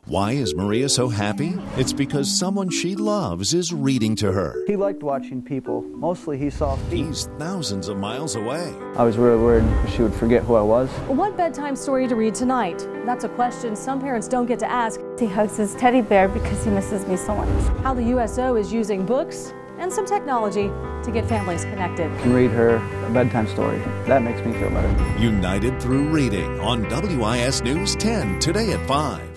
Why is Maria so happy? It's because someone she loves is reading to her. He liked watching people. Mostly he saw feet. He's thousands of miles away. I was really worried she would forget who I was. What bedtime story to read tonight? That's a question some parents don't get to ask. He hugs his teddy bear because he misses me so much. How the USO is using books and some technology to get families connected. I can read her a bedtime story. That makes me feel better. United Through Reading on WIS News 10 today at 5.